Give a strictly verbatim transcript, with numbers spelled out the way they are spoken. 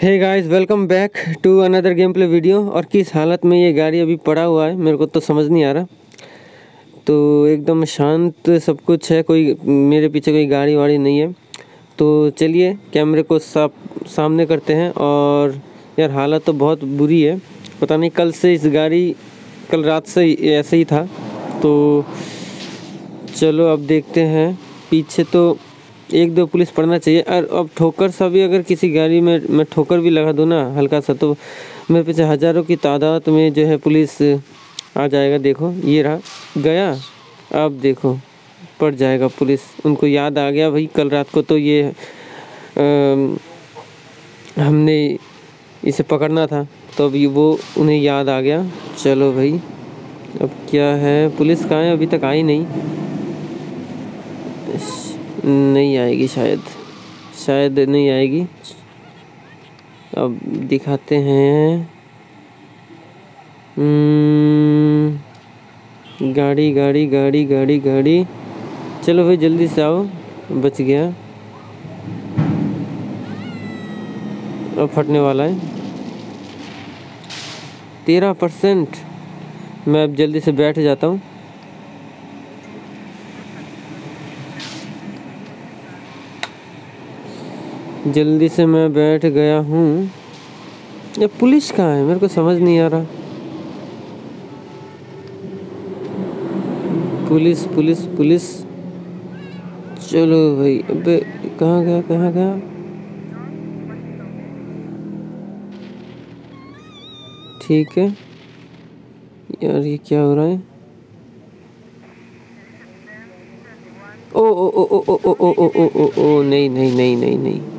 Hey guys, welcome back to another game play video. और किस हालत में ये गाड़ी अभी पड़ा हुआ है मेरे को तो समझ नहीं आ रहा। तो एकदम शांत सब कुछ है, कोई मेरे पीछे कोई गाड़ी वाड़ी नहीं है। तो चलिए कैमरे को साफ सामने करते हैं। और यार हालत तो बहुत बुरी है, पता नहीं कल से इस गाड़ी कल रात से ऐसे ही था। तो चलो अब देखते हैं। पीछे तो एक दो पुलिस पड़ना चाहिए। और अब ठोकर सा भी अगर किसी गाड़ी में मैं ठोकर भी लगा दूँ ना हल्का सा, तो मेरे पीछे हज़ारों की तादाद में जो है पुलिस आ जाएगा। देखो ये रहा गया, अब देखो पड़ जाएगा पुलिस। उनको याद आ गया भाई कल रात को तो ये आ, हमने इसे पकड़ना था, तो अभी वो उन्हें याद आ गया। चलो भाई अब क्या है, पुलिस कहाँ है? अभी तक आई नहीं नहीं आएगी, शायद शायद नहीं आएगी। अब दिखाते हैं। गाड़ी गाड़ी गाड़ी गाड़ी गाड़ी चलो भाई जल्दी से आओ, बच गया। अब फटने वाला है तेरह परसेंट। मैं अब जल्दी से बैठ जाता हूँ। जल्दी से मैं बैठ गया हूँ। ये पुलिस कहाँ है मेरे को समझ नहीं आ रहा। पुलिस पुलिस पुलिस चलो भाई। अबे कहाँ गया कहाँ गया? ठीक है यार, ये क्या हो रहा है? ओ ओ ओ ओ ओ ओ ओ ओ ओ ओ नहीं नहीं नहीं नहीं नहीं